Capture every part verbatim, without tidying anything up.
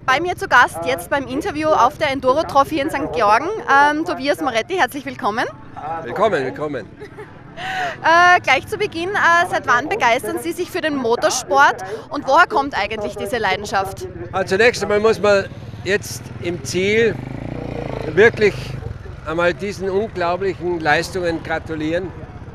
Bei mir zu Gast jetzt beim Interview auf der Enduro Trophy in Sankt Georgen, ähm, Tobias Moretti, herzlich willkommen. Willkommen, willkommen. Äh, gleich zu Beginn, äh, seit wann begeistern Sie sich für den Motorsport und woher kommt eigentlich diese Leidenschaft? Also zunächst einmal muss man jetzt im Ziel wirklich einmal diesen unglaublichen Leistungen gratulieren.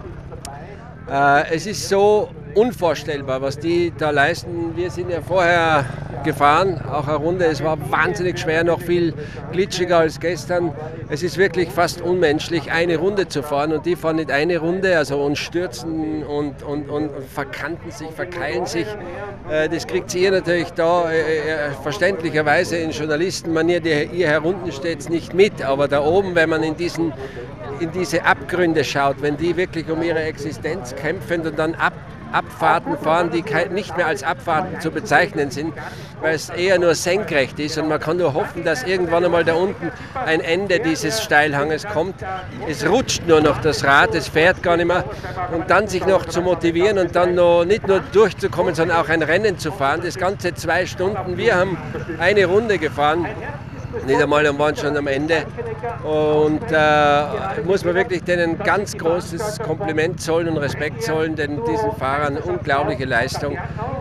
Äh, es ist so unvorstellbar, was die da leisten. Wir sind ja vorher gefahren, auch eine Runde. Es war wahnsinnig schwer, noch viel glitschiger als gestern. Es ist wirklich fast unmenschlich, eine Runde zu fahren, und die fahren nicht eine Runde, also und stürzen und, und, und verkanten sich, verkeilen sich. Das kriegt ihr natürlich da äh, verständlicherweise in Journalistenmanier, die ihr herunten steht, nicht mit. Aber da oben, wenn man in diesen in diese Abgründe schaut, wenn die wirklich um ihre Existenz kämpfen und dann ab Abfahrten fahren, die nicht mehr als Abfahrten zu bezeichnen sind, weil es eher nur senkrecht ist, und man kann nur hoffen, dass irgendwann einmal da unten ein Ende dieses Steilhanges kommt. Es rutscht nur noch das Rad, es fährt gar nicht mehr, und dann sich noch zu motivieren und dann noch nicht nur durchzukommen, sondern auch ein Rennen zu fahren, das ganze zwei Stunden. Wir haben eine Runde gefahren, nicht einmal und waren schon am Ende, und äh, muss man wirklich denen ganz großes Kompliment zollen und Respekt zollen, denn diesen Fahrern unglaubliche Leistung.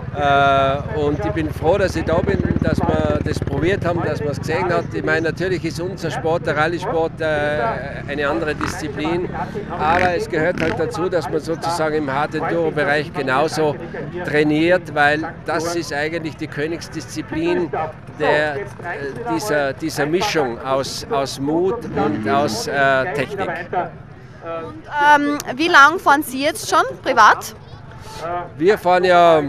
Äh, und ich bin froh, dass ich da bin, dass wir das probiert haben, dass man es gesehen hat. Ich meine, natürlich ist unser Sport, der Rallye-Sport, äh, eine andere Disziplin, aber es gehört halt dazu, dass man sozusagen im Hard-Enduro-Bereich genauso trainiert, weil das ist eigentlich die Königsdisziplin der, äh, dieser, dieser Mischung aus, aus Mut und aus äh, Technik. Und ähm, wie lange fahren Sie jetzt schon privat? Wir fahren ja,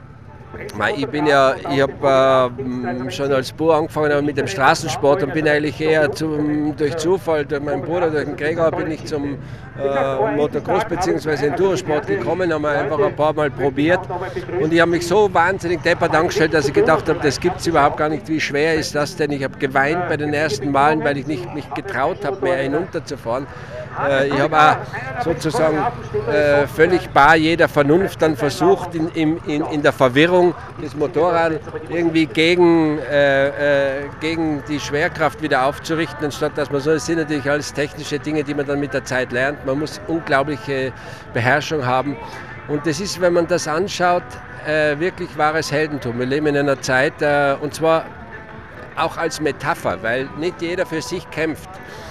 ich bin ja, ich habe äh, schon als Bub angefangen mit dem Straßensport und bin eigentlich eher zum, durch Zufall, durch meinen Bruder, durch den Gregor, bin ich zum äh, Motocross bzw. Endurosport gekommen, haben wir einfach ein paar Mal probiert, und ich habe mich so wahnsinnig deppert angestellt, dass ich gedacht habe, das gibt es überhaupt gar nicht, wie schwer ist das denn? Ich habe geweint bei den ersten Malen, weil ich nicht mich getraut habe, mehr hinunterzufahren. Ich habe auch sozusagen äh, völlig bar jeder Vernunft dann versucht, in, in, in der Verwirrung das Motorrad irgendwie gegen, äh, äh, gegen die Schwerkraft wieder aufzurichten, anstatt dass man so, das sind natürlich alles technische Dinge, die man dann mit der Zeit lernt. Man muss unglaubliche Beherrschung haben, und das ist, wenn man das anschaut, äh, wirklich wahres Heldentum. Wir leben in einer Zeit, äh, und zwar auch als Metapher, weil nicht jeder für sich kämpft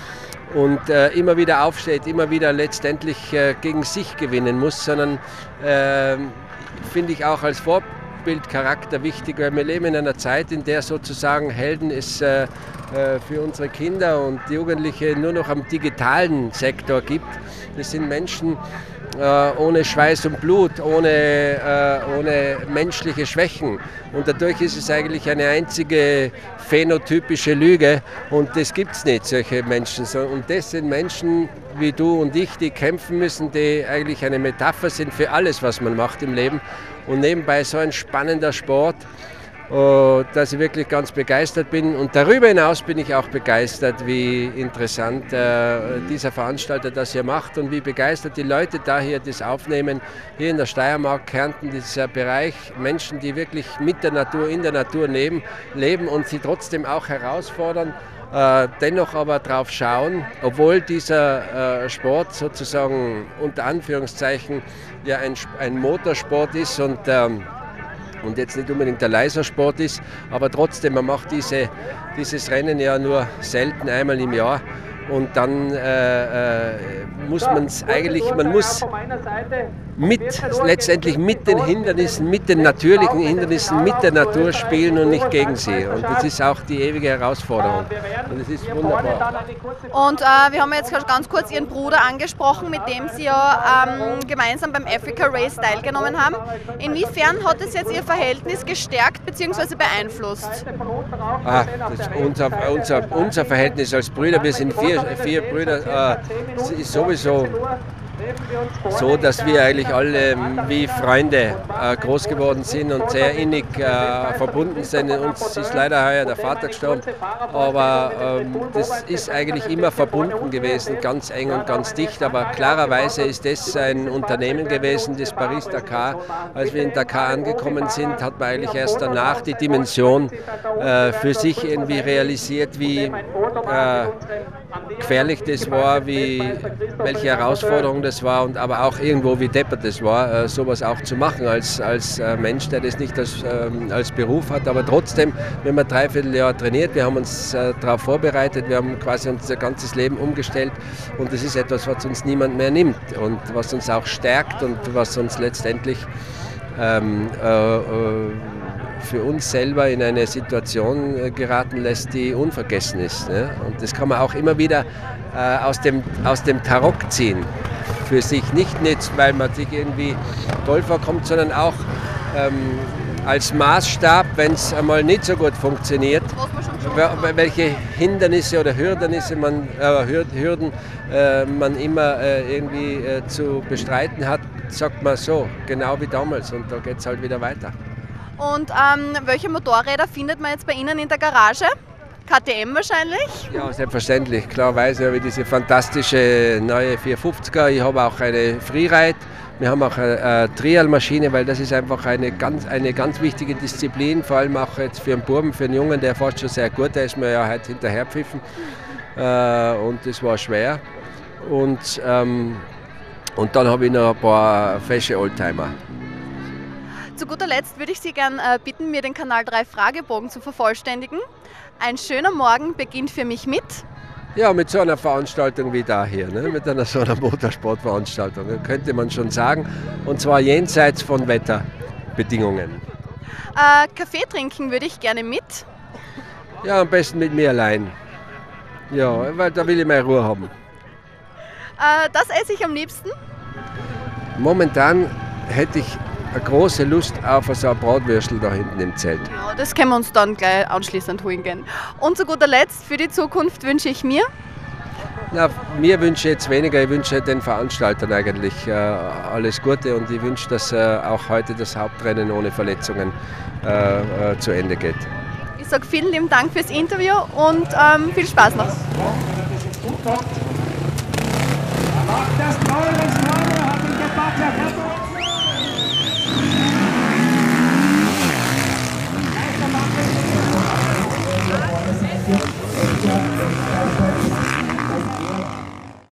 und äh, immer wieder aufsteht, immer wieder letztendlich äh, gegen sich gewinnen muss, sondern äh, finde ich auch als Vorbildcharakter wichtig, weil wir leben in einer Zeit, in der sozusagen Helden es äh, für unsere Kinder und Jugendliche nur noch am digitalen Sektor gibt. Das sind Menschen äh, ohne Schweiß und Blut, ohne, äh, ohne menschliche Schwächen, und dadurch ist es eigentlich eine einzige phänotypische Lüge, und das gibt es nicht, solche Menschen. Und das sind Menschen wie du und ich, die kämpfen müssen, die eigentlich eine Metapher sind für alles, was man macht im Leben, und nebenbei so ein spannender Sport, dass ich wirklich ganz begeistert bin, und darüber hinaus bin ich auch begeistert, wie interessant äh, dieser Veranstalter das hier macht und wie begeistert die Leute da hier das aufnehmen, hier in der Steiermark, Kärnten, dieser Bereich, Menschen, die wirklich mit der Natur, in der Natur leben, leben und sie trotzdem auch herausfordern, äh, dennoch aber drauf schauen, obwohl dieser äh, Sport sozusagen unter Anführungszeichen ja ein, ein Motorsport ist und ähm, und jetzt nicht unbedingt der Lasersport ist, aber trotzdem, man macht diese, dieses Rennen ja nur selten, einmal im Jahr, und dann äh, äh, muss man es eigentlich, man muss mit, letztendlich mit den Hindernissen, mit den natürlichen Hindernissen, mit der Natur spielen und nicht gegen sie. Und das ist auch die ewige Herausforderung. Und das ist wunderbar. Und äh, wir haben jetzt ganz kurz Ihren Bruder angesprochen, mit dem Sie ja ähm, gemeinsam beim Africa Race teilgenommen haben. Inwiefern hat es jetzt Ihr Verhältnis gestärkt bzw. beeinflusst? Ah, das unser, unser, unser Verhältnis als Brüder, wir sind vier, vier Brüder, äh, ist sowieso so, dass wir eigentlich alle wie Freunde äh, groß geworden sind und sehr innig äh, verbunden sind. Uns ist leider heuer der Vater gestorben, aber ähm, das ist eigentlich immer verbunden gewesen, ganz eng und ganz dicht. Aber klarerweise ist das ein Unternehmen gewesen, das Paris-Dakar. Als wir in Dakar angekommen sind, hat man eigentlich erst danach die Dimension äh, für sich irgendwie realisiert, wie äh, gefährlich das war, wie, welche Herausforderung das war und aber auch irgendwo wie deppert das war, äh, sowas auch zu machen als, als äh, Mensch, der das nicht als, ähm, als Beruf hat. Aber trotzdem, wir haben ein Dreivierteljahr trainiert, wir haben uns äh, darauf vorbereitet, wir haben quasi unser ganzes Leben umgestellt und das ist etwas, was uns niemand mehr nimmt und was uns auch stärkt und was uns letztendlich ähm, äh, äh, für uns selber in eine Situation geraten lässt, die unvergessen ist. Ne? Und das kann man auch immer wieder äh, aus dem, aus dem Tarock ziehen. Für sich nicht nützt, weil man sich irgendwie toll vorkommt, sondern auch ähm, als Maßstab, wenn es einmal nicht so gut funktioniert, welche Hindernisse oder Hürdernisse man, äh, Hürden äh, man immer äh, irgendwie äh, zu bestreiten hat, sagt man so, genau wie damals und da geht es halt wieder weiter. Und ähm, welche Motorräder findet man jetzt bei Ihnen in der Garage? K T M wahrscheinlich? Ja, selbstverständlich. Klarerweise habe ich diese fantastische neue vierhundertfünfziger. Ich habe auch eine Freeride. Wir haben auch eine, eine Trial-Maschine, weil das ist einfach eine ganz, eine ganz wichtige Disziplin, vor allem auch jetzt für einen Buben, für einen Jungen, der fährt schon sehr gut, der ist mir ja heute hinterherpfiffen äh, und das war schwer. Und, ähm, und dann habe ich noch ein paar fesche Oldtimer. Zu guter Letzt würde ich Sie gerne äh, bitten, mir den Kanal drei Fragebogen zu vervollständigen. Ein schöner Morgen beginnt für mich mit? Ja, mit so einer Veranstaltung wie da hier, ne? Mit einer so einer Motorsportveranstaltung, könnte man schon sagen. Und zwar jenseits von Wetterbedingungen. Äh, Kaffee trinken würde ich gerne mit? Ja, am besten mit mir allein. Ja, weil da will ich meine Ruhe haben. Äh, das esse ich am liebsten? Momentan hätte ich eine große Lust auf so ein Bratwürstel da hinten im Zelt. Ja, das können wir uns dann gleich anschließend holen gehen. Und zu guter Letzt, für die Zukunft wünsche ich mir? Na, mir wünsche ich jetzt weniger, ich wünsche den Veranstaltern eigentlich äh, alles Gute und ich wünsche, dass äh, auch heute das Hauptrennen ohne Verletzungen äh, äh, zu Ende geht. Ich sage vielen lieben Dank fürs Interview und ähm, viel Spaß noch. Das Neue, das Neue hat den Debatte